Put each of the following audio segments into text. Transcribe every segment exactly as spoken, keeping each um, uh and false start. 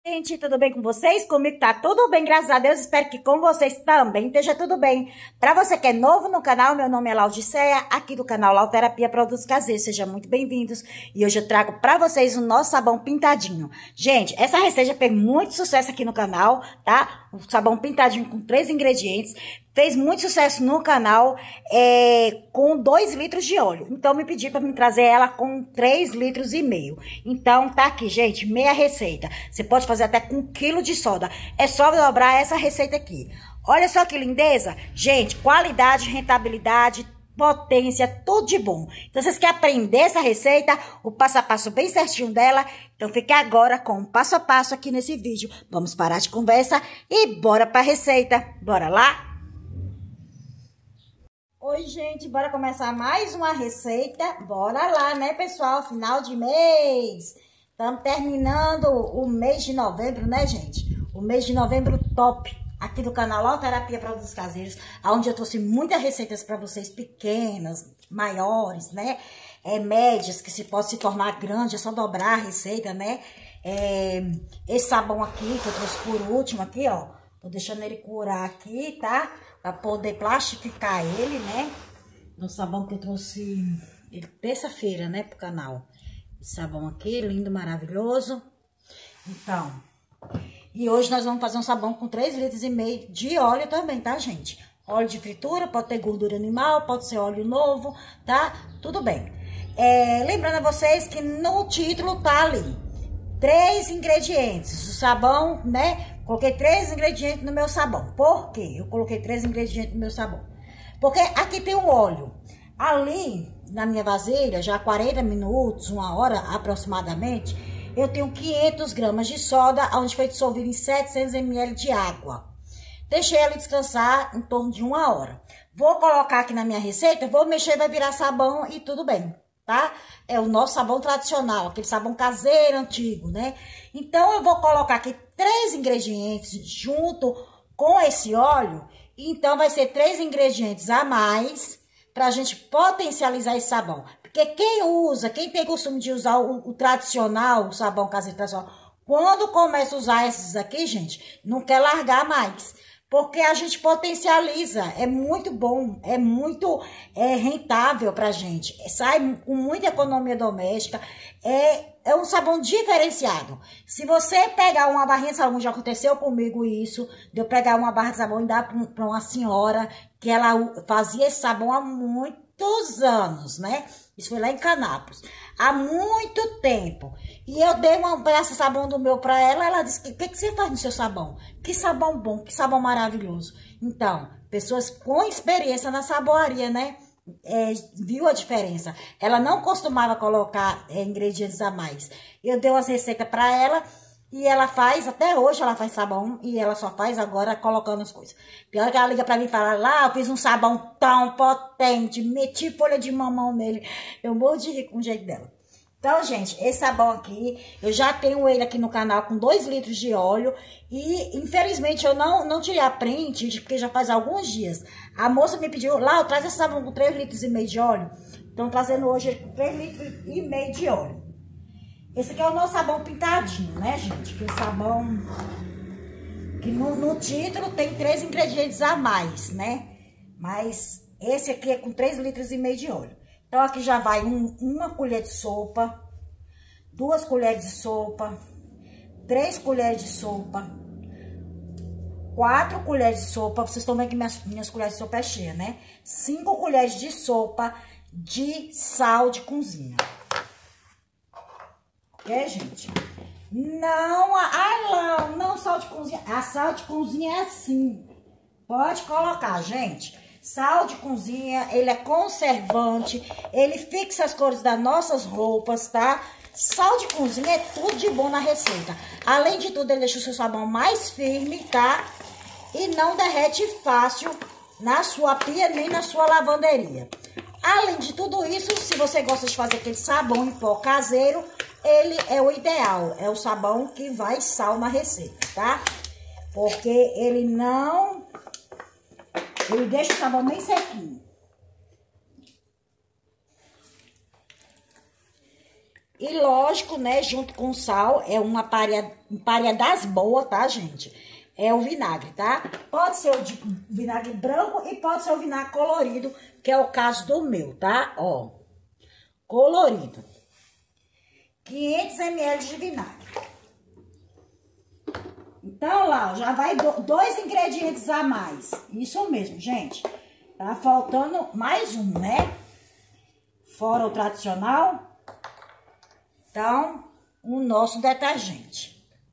Gente, tudo bem com vocês? Comigo tá tudo bem, graças a Deus. Espero que com vocês também esteja tudo bem. Pra você que é novo no canal, meu nome é Laudiceia, aqui do canal Lauterapia Produtos Caseiros. Sejam muito bem-vindos. E hoje eu trago pra vocês o nosso sabão pintadinho. Gente, essa receita fez muito sucesso aqui no canal, tá? O sabão pintadinho com três ingredientes. Fez muito sucesso no canal é, com dois litros de óleo. Então, me pedi para me trazer ela com três litros e meio. Então, tá aqui, gente, meia receita. Você pode fazer até com um quilo de soda. É só dobrar essa receita aqui. Olha só que lindeza. Gente, qualidade, rentabilidade, potência, tudo de bom. Então, vocês querem aprender essa receita, o passo a passo bem certinho dela? Então, fique agora com o passo a passo aqui nesse vídeo. Vamos parar de conversa e bora pra receita. Bora lá? Oi, gente, bora começar mais uma receita. Bora lá, né, pessoal? Final de mês. Estamos terminando o mês de novembro, né, gente? O mês de novembro top. Aqui do canal Lauterapia Produtos Caseiros, onde eu trouxe muitas receitas para vocês, pequenas, maiores, né? É, médias, que se pode se tornar grande, é só dobrar a receita, né? É, esse sabão aqui, que eu trouxe por último aqui, ó. Tô deixando ele curar aqui, tá? Pra poder plastificar ele, né? No sabão que eu trouxe terça-feira, né? Pro canal. Esse sabão aqui, lindo, maravilhoso. Então, e hoje nós vamos fazer um sabão com três litros e meio de óleo também, tá, gente? Óleo de fritura, pode ter gordura animal, pode ser óleo novo, tá? Tudo bem. É, lembrando a vocês que no título tá ali três ingredientes. O sabão, né? Coloquei três ingredientes no meu sabão. Por quê? Eu coloquei três ingredientes no meu sabão. Porque aqui tem o óleo. Ali, na minha vasilha, já há quarenta minutos, uma hora aproximadamente, eu tenho quinhentas gramas de soda, onde foi dissolvida em setecentos mililitros de água. Deixei ela descansar em torno de uma hora. Vou colocar aqui na minha receita, vou mexer, vai virar sabão e tudo bem, tá? É o nosso sabão tradicional, aquele sabão caseiro antigo, né? Então, eu vou colocar aqui três ingredientes junto com esse óleo. Então, vai ser três ingredientes a mais pra gente potencializar esse sabão. Porque quem usa, quem tem costume de usar o, o tradicional, o sabão caseiro tradicional, quando começa a usar esses aqui, gente, não quer largar mais. Porque a gente potencializa, é muito bom, é muito é, rentável pra gente. Sai com muita economia doméstica, é, é um sabão diferenciado. Se você pegar uma barrinha de sabão, já aconteceu comigo isso, de eu pegar uma barra de sabão e dar pra uma senhora que ela fazia esse sabão há muitos anos, né? Isso foi lá em Canápolis, há muito tempo. E eu dei um pedaço de sabão do meu para ela, ela disse, o que, que você faz no seu sabão? Que sabão bom, que sabão maravilhoso. Então, pessoas com experiência na saboaria, né? É, viu a diferença. Ela não costumava colocar é, ingredientes a mais. Eu dei umas receitas para ela e ela faz, até hoje ela faz sabão e ela só faz agora colocando as coisas. Pior que ela liga pra mim e fala, lá, eu fiz um sabão tão potente, meti folha de mamão nele. Eu morro de rir com o jeito dela. Então, gente, esse sabão aqui, eu já tenho ele aqui no canal com dois litros de óleo e, infelizmente, eu não, não tirei a print, porque já faz alguns dias. A moça me pediu, lá, eu traz esse sabão com três litros e meio de óleo. Então, trazendo hoje três litros e meio de óleo. Esse aqui é o nosso sabão pintadinho, né, gente? Que o sabão, que no, no título tem três ingredientes a mais, né? Mas esse aqui é com três litros e meio de óleo. Então, aqui já vai um, uma colher de sopa, duas colheres de sopa, três colheres de sopa, quatro colheres de sopa. Vocês estão vendo que minhas, minhas colheres de sopa é cheia, né? Cinco colheres de sopa de sal de cozinha. É, gente? Não, ah, não, não sal de cozinha. A sal de cozinha é assim. Pode colocar, gente. Sal de cozinha, ele é conservante, ele fixa as cores das nossas roupas, tá? Sal de cozinha é tudo de bom na receita. Além de tudo, ele deixa o seu sabão mais firme, tá? E não derrete fácil na sua pia nem na sua lavanderia. Além de tudo isso, se você gosta de fazer aquele sabão em pó caseiro, ele é o ideal. É o sabão que vai sal na receita, tá? Porque ele não... Ele deixa o sabão bem sequinho. E lógico, né, junto com o sal, é uma paria, paria das boas, tá, gente? É o vinagre, tá? Pode ser o de vinagre branco e pode ser o vinagre colorido, que é o caso do meu, tá? Ó, colorido. quinhentos mililitros de vinagre. Então, lá, já vai do, dois ingredientes a mais. Isso mesmo, gente. Tá faltando mais um, né? Fora o tradicional. Então, o nosso detergente.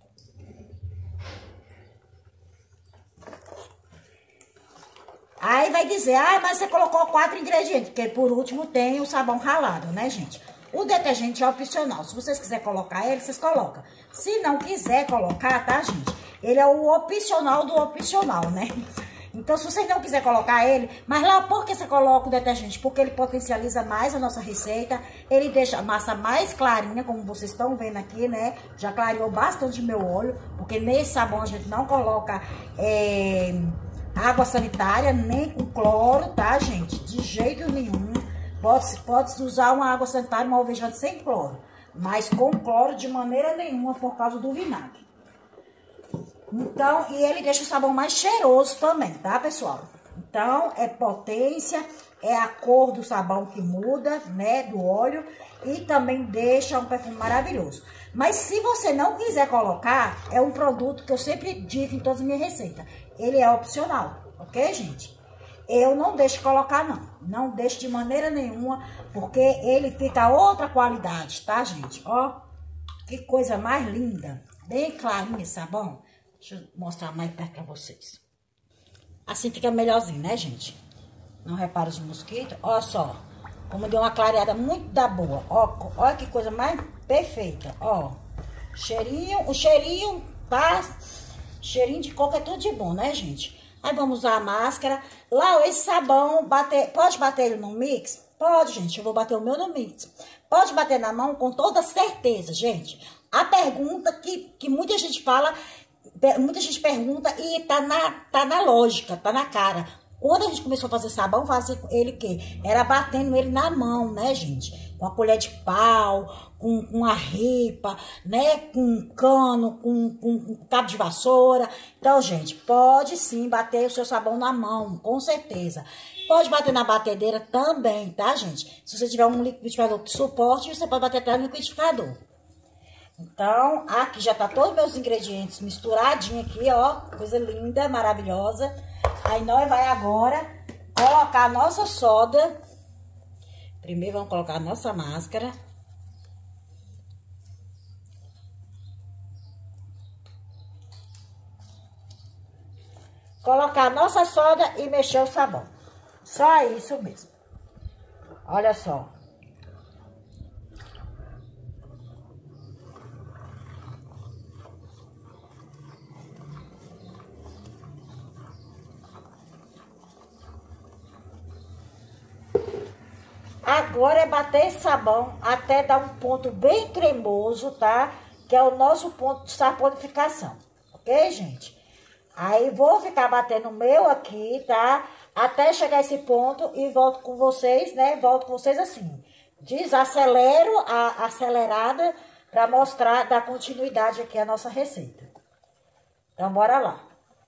Aí vai dizer, ah, mas você colocou quatro ingredientes, porque por último tem o sabão ralado, né, gente? O detergente é opcional. Se vocês quiserem colocar ele, vocês colocam. Se não quiser colocar, tá, gente? Ele é o opcional do opcional, né? Então, se vocês não quiserem colocar ele... Mas lá, por que você coloca o detergente? Porque ele potencializa mais a nossa receita. Ele deixa a massa mais clarinha, como vocês estão vendo aqui, né? Já clareou bastante meu olho. Porque nesse sabão a gente não coloca é, água sanitária, nem com cloro, tá, gente? De jeito nenhum. Pode, pode usar uma água sanitária, uma alvejante sem cloro. Mas com cloro de maneira nenhuma, por causa do vinagre. Então, e ele deixa o sabão mais cheiroso também, tá, pessoal? Então, é potência, é a cor do sabão que muda, né, do óleo. E também deixa um perfume maravilhoso. Mas se você não quiser colocar, é um produto que eu sempre digo em todas as minhas receitas. Ele é opcional, ok, gente? Eu não deixo colocar, não. Não deixo de maneira nenhuma, porque ele fica outra qualidade, tá, gente? Ó, que coisa mais linda. Bem clarinho esse sabão. Deixa eu mostrar mais perto pra vocês. Assim fica melhorzinho, né, gente? Não repara os mosquitos. Olha só, como deu uma clareada muito da boa. Ó, olha que coisa mais perfeita. Ó, cheirinho, o cheirinho, tá? Cheirinho de coco é tudo de bom, né, gente? Aí vamos usar a máscara. Lá, esse sabão, bater, pode bater ele no mix? Pode, gente. Eu vou bater o meu no mix. Pode bater na mão com toda certeza, gente. A pergunta que, que muita gente fala, muita gente pergunta e tá na, tá na lógica, tá na cara. Quando a gente começou a fazer sabão, fazia ele o quê? Era batendo ele na mão, né, gente? Com a colher de pau, com, com a ripa, né? Com um cano, com, com, com cabo de vassoura. Então, gente, pode sim bater o seu sabão na mão, com certeza. Pode bater na batedeira também, tá, gente? Se você tiver um liquidificador de suporte, você pode bater até no liquidificador. Então, aqui já tá todos os meus ingredientes misturadinhos aqui, ó. Coisa linda, maravilhosa. Aí nós vai agora colocar a nossa soda. Primeiro vamos colocar a nossa máscara. Colocar a nossa soda e mexer o sabão. Só isso mesmo. Olha só. Agora é bater esse sabão até dar um ponto bem cremoso, tá? Que é o nosso ponto de saponificação, ok, gente? Aí vou ficar batendo o meu aqui, tá? Até chegar a esse ponto e volto com vocês, né? Volto com vocês assim. Desacelero a acelerada pra mostrar, dar continuidade aqui à nossa receita. Então, bora lá.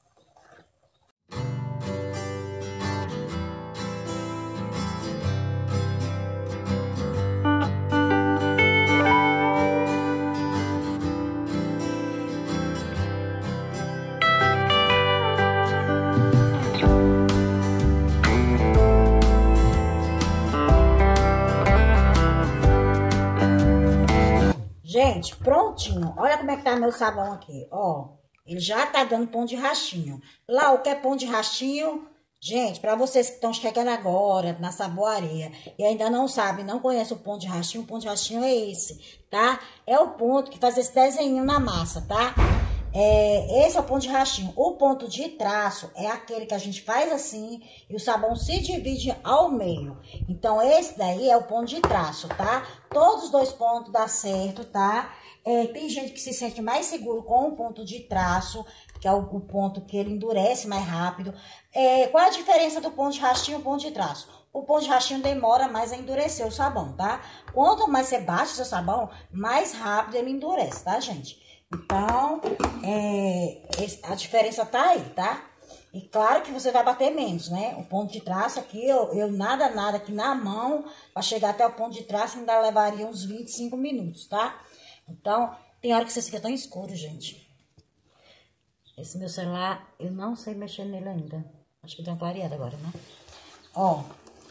Gente, prontinho. Olha como é que tá meu sabão aqui, ó. Ele já tá dando pão de rastinho. Lá, o que é pão de rastinho? Gente, pra vocês que estão chegando agora na saboaria e ainda não sabem, não conhecem o pão de rastinho, o pão de rastinho é esse, tá? É o ponto que faz esse desenho na massa, tá? É, esse é o ponto de rastinho. O ponto de traço é aquele que a gente faz assim e o sabão se divide ao meio. Então, esse daí é o ponto de traço, tá? Todos os dois pontos dá certo, tá? É, tem gente que se sente mais seguro com o ponto de traço, que é o, o ponto que ele endurece mais rápido. É, qual a diferença do ponto de rastinho e o ponto de traço? o pão de rachinho demora mais a endurecer o sabão, tá? Quanto mais você bate o seu sabão, mais rápido ele endurece, tá, gente? Então, é, a diferença tá aí, tá? E claro que você vai bater menos, né? O ponto de traço aqui, eu, eu nada, nada aqui na mão, para chegar até o ponto de traço ainda levaria uns vinte e cinco minutos, tá? Então, tem hora que você fica tão escuro, gente. Esse meu celular, eu não sei mexer nele ainda. Acho que deu uma clareada agora, né? Ó,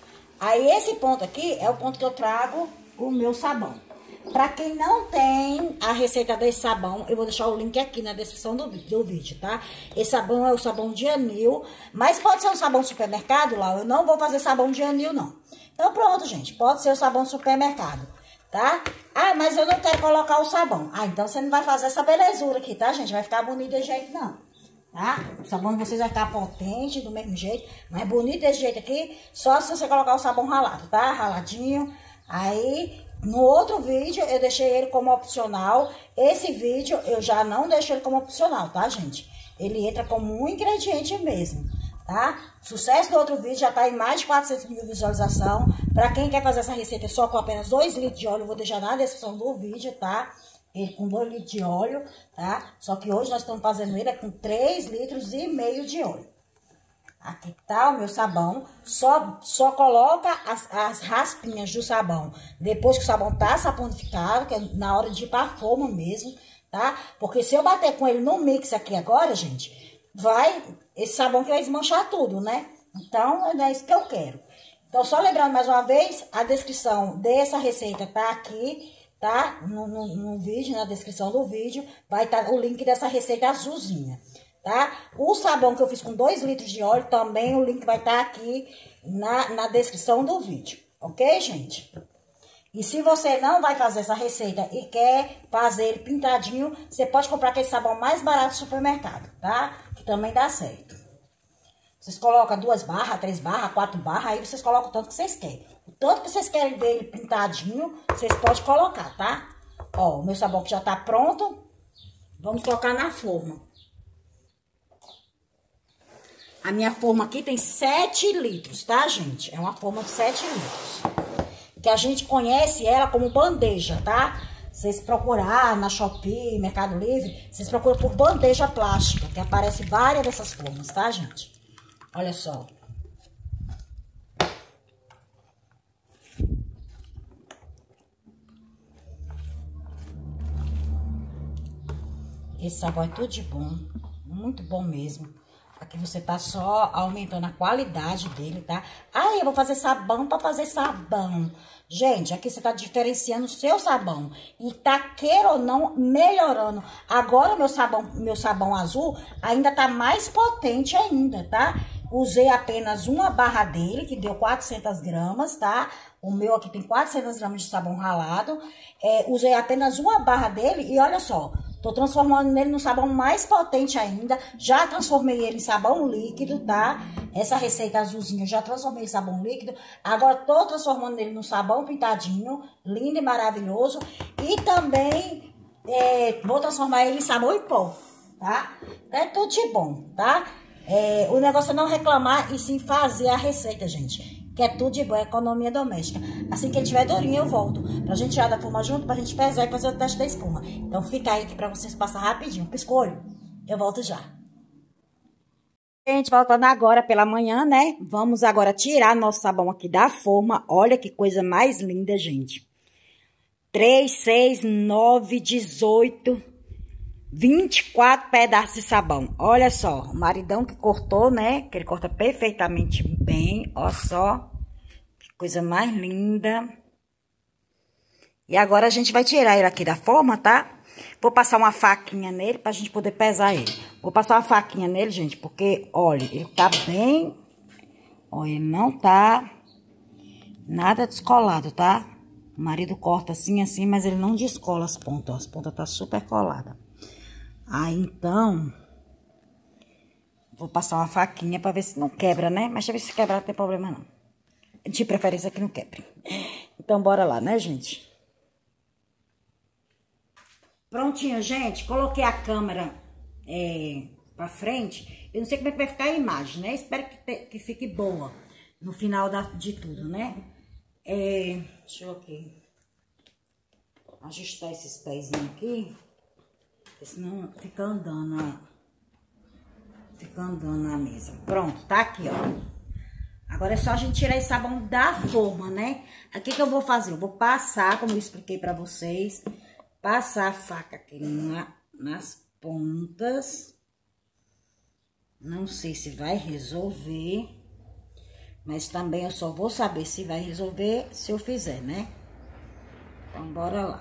aí esse ponto aqui é o ponto que eu trago o meu sabão. Pra quem não tem a receita desse sabão, eu vou deixar o link aqui na descrição do, do vídeo, tá? Esse sabão é o sabão de anil, mas pode ser um sabão de supermercado, lá. Eu não vou fazer sabão de anil, não. Então pronto, gente, pode ser o sabão de supermercado, tá? Ah, mas eu não quero colocar o sabão. Ah, então você não vai fazer essa belezura aqui, tá, gente? Vai ficar bonito desse jeito, não. Tá? O sabão de vocês vai ficar potente do mesmo jeito, mas bonito desse jeito aqui, só se você colocar o sabão ralado, tá? Raladinho. Aí, no outro vídeo, eu deixei ele como opcional. Esse vídeo, eu já não deixei ele como opcional, tá, gente? Ele entra como um ingrediente mesmo, tá? Sucesso do outro vídeo já tá em mais de quatrocentos mil visualizações. Pra quem quer fazer essa receita só com apenas dois litros de óleo, eu vou deixar na descrição do vídeo, tá? Ele com dois litros de óleo, tá? Só que hoje nós estamos fazendo ele com três litros e meio de óleo. Aqui tá o meu sabão. Só, só coloca as, as raspinhas do sabão depois que o sabão tá saponificado, que é na hora de ir pra forma mesmo, tá? Porque se eu bater com ele no mix aqui agora, gente, vai... Esse sabão que vai desmanchar tudo, né? Então, é isso que eu quero. Então, só lembrando mais uma vez, a descrição dessa receita tá aqui, tá? No, no, no vídeo, na descrição do vídeo, vai estar o link dessa receita azulzinha, tá? O sabão que eu fiz com dois litros de óleo, também o link vai estar aqui na, na descrição do vídeo, ok, gente? E se você não vai fazer essa receita e quer fazer ele pintadinho, você pode comprar aquele sabão mais barato do supermercado, tá? Que também dá certo. Vocês colocam duas barras, três barras, quatro barras, aí vocês colocam o tanto que vocês querem. O tanto que vocês querem ver ele pintadinho, vocês podem colocar, tá? Ó, o meu sabão que já tá pronto. Vamos colocar na forma. A minha forma aqui tem sete litros, tá, gente? É uma forma de sete litros. Que a gente conhece ela como bandeja, tá? Vocês procurar na Shopee, Mercado Livre, vocês procuram por bandeja plástica, que aparece várias dessas formas, tá, gente? Olha só. Esse sabão é tudo de bom, muito bom mesmo. Aqui você tá só aumentando a qualidade dele, tá? Ah, eu vou fazer sabão pra fazer sabão. Gente, aqui você tá diferenciando o seu sabão. E tá, queira ou não, melhorando. Agora meu sabão, meu sabão azul ainda tá mais potente ainda, tá? Usei apenas uma barra dele, que deu quatrocentas gramas, tá? O meu aqui tem quatrocentas gramas de sabão ralado. É, usei apenas uma barra dele e olha só... Tô transformando ele no sabão mais potente ainda. Já transformei ele em sabão líquido, tá? Essa receita azulzinha eu já transformei em sabão líquido. Agora tô transformando ele no sabão pintadinho, lindo e maravilhoso. E também é, vou transformar ele em sabão em pó, tá? É tudo de bom, tá? É, o negócio é não reclamar e sim fazer a receita, gente. Que é tudo de boa, é economia doméstica. Assim que ele tiver durinho, eu volto. Pra gente tirar da forma junto, pra gente pesar e fazer o teste da espuma. Então fica aí que pra vocês passar rapidinho. Piscolho, eu volto já. Gente, voltando agora pela manhã, né? Vamos agora tirar nosso sabão aqui da forma. Olha que coisa mais linda, gente. três, seis, nove, dezoito, vinte e quatro pedaços de sabão. Olha só, o maridão que cortou, né? Que ele corta perfeitamente bem. Olha só, que coisa mais linda. E agora a gente vai tirar ele aqui da forma, tá? Vou passar uma faquinha nele pra gente poder pesar ele. Vou passar uma faquinha nele, gente, porque, olha, ele tá bem... Olha, ele não tá nada descolado, tá? O marido corta assim, assim, mas ele não descola as pontas, ó. As pontas tá super coladas. Aí, então, vou passar uma faquinha pra ver se não quebra, né? Mas deixa eu ver se quebrar não tem problema, não. De preferência que não quebre. Então, bora lá, né, gente? Prontinho, gente. Coloquei a câmera é, pra frente. Eu não sei como é que vai ficar a imagem, né? Espero que, te, que fique boa. no final da, de tudo, né? É, deixa eu aqui ajustar esses pezinhos aqui, porque senão fica andando, ó. Fica andando na mesa. Pronto, tá aqui, ó. Agora é só a gente tirar esse sabão da forma, né? Aqui que eu vou fazer? Eu vou passar, como eu expliquei pra vocês, passar a faca aqui na, nas pontas. Não sei se vai resolver, mas também eu só vou saber se vai resolver se eu fizer, né? Então, bora lá.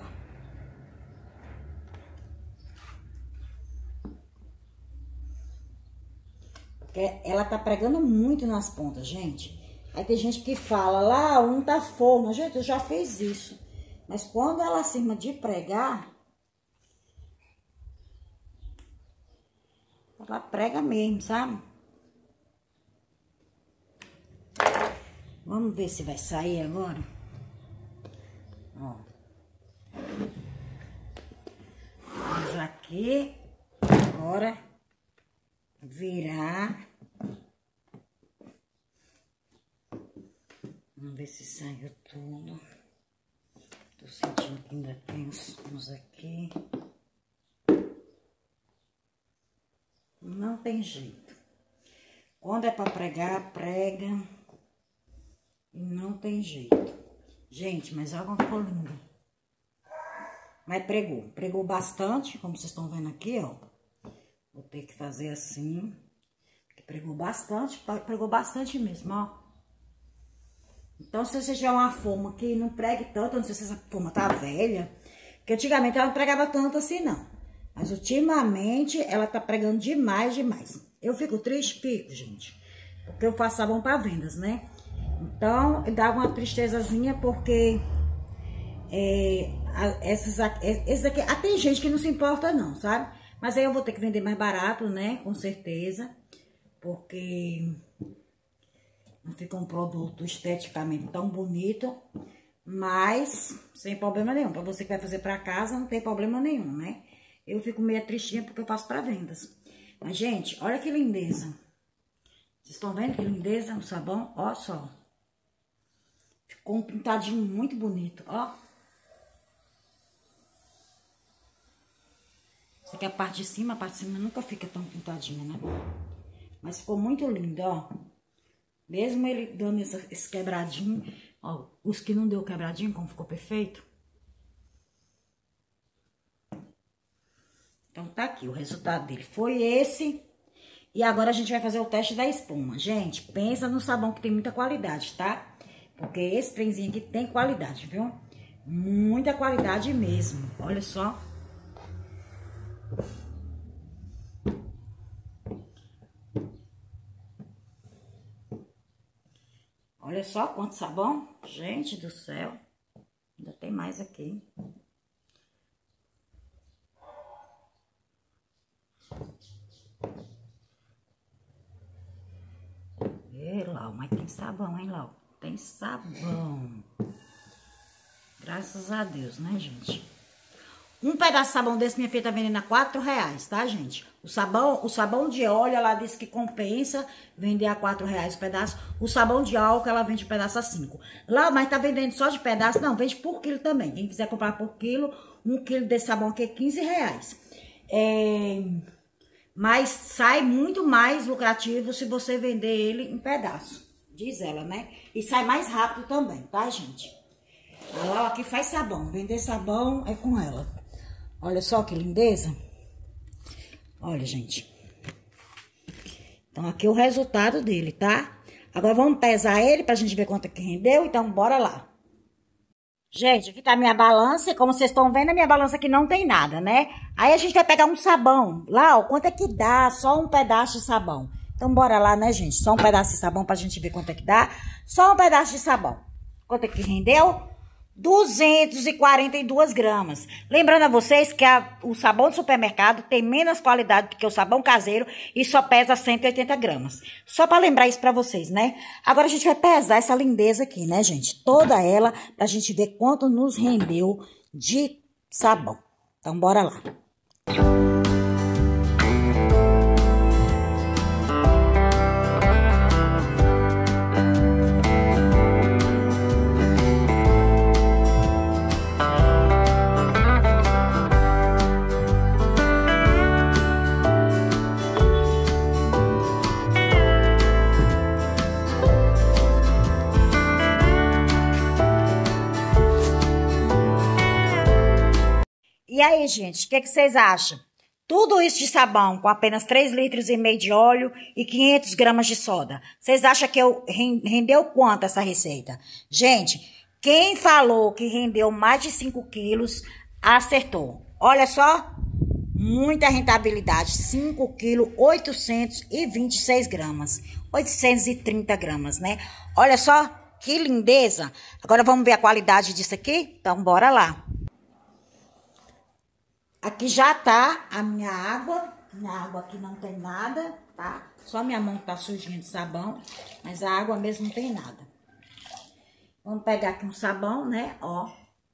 Porque ela tá pregando muito nas pontas, gente. Aí tem gente que fala, lá, um tá forma. Gente, eu já fiz isso. Mas quando ela acima de pregar, ela prega mesmo, sabe? Vamos ver se vai sair agora. Ó. Vamos aqui. Agora, virar. Vamos ver se saiu tudo. Tô sentindo que ainda tem uns, uns aqui. Não tem jeito. Quando é pra pregar, prega. E não tem jeito. Gente, mas olha como ficou lindo. Mas pregou. Pregou bastante, como vocês estão vendo aqui, ó. Vou ter que fazer assim. Pregou bastante, pregou bastante mesmo, ó. Então, se você tiver uma forma que não pregue tanto, eu não sei se essa forma tá velha, porque antigamente ela não pregava tanto assim, não. Mas ultimamente ela tá pregando demais, demais. Eu fico triste, fico, gente, porque eu faço sabão para vendas, né? Então, dá uma tristezazinha, porque é, essas, esses aqui, ah, tem gente que não se importa não, sabe? Mas aí eu vou ter que vender mais barato, né? Com certeza, porque não fica um produto esteticamente tão bonito, mas sem problema nenhum. Para você que vai fazer para casa, não tem problema nenhum, né? Eu fico meio tristinha porque eu faço para vendas. Mas, gente, olha que lindeza. Vocês estão vendo que lindeza o sabão? Ó só. Ficou um pintadinho muito bonito, ó. Essa aqui é a parte de cima, a parte de cima nunca fica tão pintadinha, né? Mas ficou muito lindo, ó. Mesmo ele dando essa, esse quebradinho, ó, os que não deu quebradinho, como ficou perfeito. Então, tá aqui, o resultado dele foi esse. E agora a gente vai fazer o teste da espuma. Gente, pensa no sabão que tem muita qualidade, tá? Porque esse trenzinho aqui tem qualidade, viu? Muita qualidade mesmo, olha só. Olha só quanto sabão. Gente do céu. Ainda tem mais aqui. E Lau, mas tem sabão, hein, Lau? Tem sabão. Graças a Deus, né, gente? Um pedaço de sabão desse, minha filha tá vendendo a quatro reais, tá, gente? O sabão, o sabão de óleo, ela disse que compensa vender a quatro reais o pedaço. O sabão de álcool, ela vende o pedaço a cinco. Lá, mas tá vendendo só de pedaço? Não, vende por quilo também. Quem quiser comprar por quilo, um quilo desse sabão aqui é quinze reais. É... Mas sai muito mais lucrativo se você vender ele em pedaço, diz ela, né? E sai mais rápido também, tá, gente? Ela aqui faz sabão. Vender sabão é com ela. Olha só que lindeza. Olha, gente. Então, aqui é o resultado dele, tá? Agora, vamos pesar ele pra gente ver quanto é que rendeu. Então, bora lá. Gente, aqui tá a minha balança. E como vocês estão vendo, a minha balança aqui não tem nada, né? Aí, a gente vai pegar um sabão. Lá, ó, quanto é que dá? Só um pedaço de sabão. Então, bora lá, né, gente? Só um pedaço de sabão pra gente ver quanto é que dá. Só um pedaço de sabão. Quanto é que rendeu? duzentos e quarenta e duas gramas. Lembrando a vocês que a, o sabão do supermercado tem menos qualidade do que o sabão caseiro e só pesa cento e oitenta gramas. Só para lembrar isso para vocês, né? Agora a gente vai pesar essa lindeza aqui, né, gente? Toda ela, pra gente ver quanto nos rendeu de sabão. Então, bora lá. hein, gente? O que, que vocês acham? Tudo isso de sabão com apenas três litros e meio de óleo e quinhentas gramas de soda. Vocês acham que eu rendeu quanto essa receita? Gente, quem falou que rendeu mais de cinco quilos, acertou. Olha só, muita rentabilidade. cinco quilos, oitocentos e vinte e seis gramas. oitocentos e trinta gramas, né? Olha só, que lindeza. Agora vamos ver a qualidade disso aqui? Então, bora lá. Aqui já tá a minha água. Minha água aqui não tem nada, tá? Só minha mão que tá sujinha de sabão. Mas a água mesmo não tem nada. Vamos pegar aqui um sabão, né? Ó.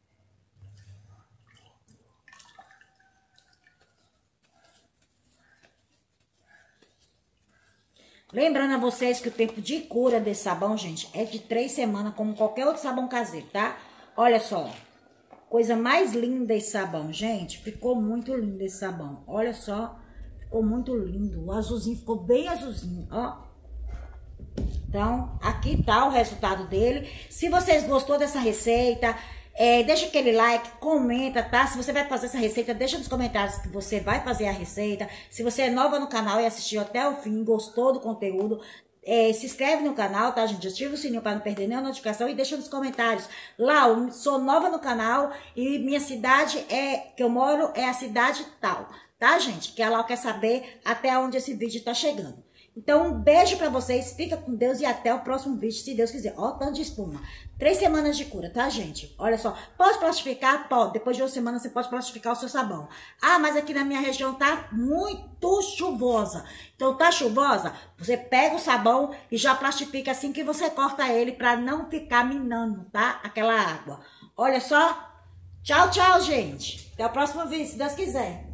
Lembrando a vocês que o tempo de cura desse sabão, gente, é de três semanas, como qualquer outro sabão caseiro, tá? Olha só. Coisa mais linda esse sabão, gente. Ficou muito lindo esse sabão. Olha só. Ficou muito lindo. O azulzinho ficou bem azulzinho, ó. Então, aqui tá o resultado dele. Se vocês gostou dessa receita, é, deixa aquele like, comenta, tá? Se você vai fazer essa receita, deixa nos comentários que você vai fazer a receita. Se você é nova no canal e assistiu até o fim, gostou do conteúdo, É, se inscreve no canal, tá, gente? Ativa o sininho para não perder nenhuma notificação e deixa nos comentários. Lá, eu sou nova no canal e minha cidade é, que eu moro, é a cidade tal, tá, gente? Que ela quer saber até onde esse vídeo tá chegando. Então, um beijo pra vocês, fica com Deus e até o próximo vídeo, se Deus quiser. Ó, tanto de espuma. Três semanas de cura, tá, gente? Olha só, pode plastificar? Pode. Depois de uma semana você pode plastificar o seu sabão. Ah, mas aqui na minha região tá muito chuvosa. Então, tá chuvosa? Você pega o sabão e já plastifica assim que você corta ele pra não ficar minando, tá? Aquela água. Olha só. Tchau, tchau, gente. Até o próximo vídeo, se Deus quiser.